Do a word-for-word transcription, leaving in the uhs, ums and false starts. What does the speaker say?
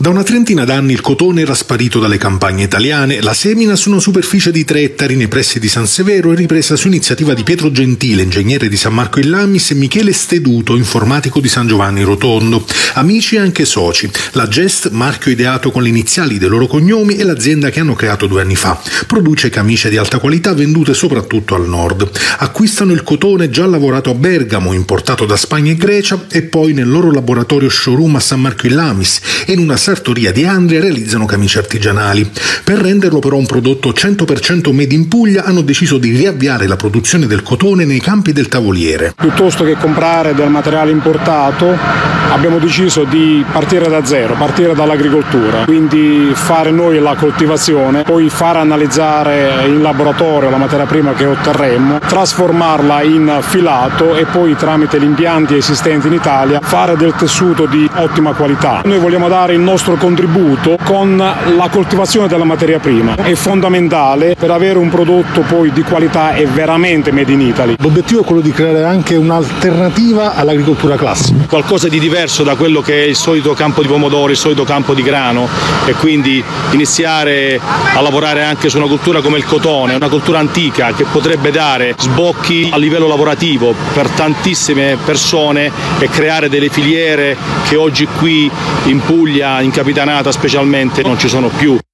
Da una trentina d'anni il cotone era sparito dalle campagne italiane, la semina su una superficie di tre ettari nei pressi di San Severo è ripresa su iniziativa di Pietro Gentile, ingegnere di San Marco in Lamis, e Michele Steduto, informatico di San Giovanni Rotondo. Amici e anche soci. La Gest, marchio ideato con le iniziali dei loro cognomi, è l'azienda che hanno creato due anni fa. Produce camicie di alta qualità vendute soprattutto al nord. Acquistano il cotone già lavorato a Bergamo, importato da Spagna e Grecia, e poi nel loro laboratorio showroom a San Marco in Lamis e in una sartoria di Andria realizzano camicie artigianali. Per renderlo però un prodotto cento per cento made in Puglia hanno deciso di riavviare la produzione del cotone nei campi del Tavoliere. Piuttosto che comprare del materiale importato abbiamo deciso di partire da zero, partire dall'agricoltura, quindi fare noi la coltivazione, poi far analizzare in laboratorio la materia prima che otterremo, trasformarla in filato e poi tramite gli impianti esistenti in Italia fare del tessuto di ottima qualità. Noi vogliamo dare il nostro contributo con la coltivazione della materia prima, è fondamentale per avere un prodotto poi di qualità e veramente made in Italy. L'obiettivo è quello di creare anche un'alternativa all'agricoltura classica, qualcosa di diverso da quello che è il solito campo di pomodori, il solito campo di grano, e quindi iniziare a lavorare anche su una cultura come il cotone, una cultura antica che potrebbe dare sbocchi a livello lavorativo per tantissime persone e creare delle filiere che oggi qui in Puglia, in Capitanata specialmente, non ci sono più.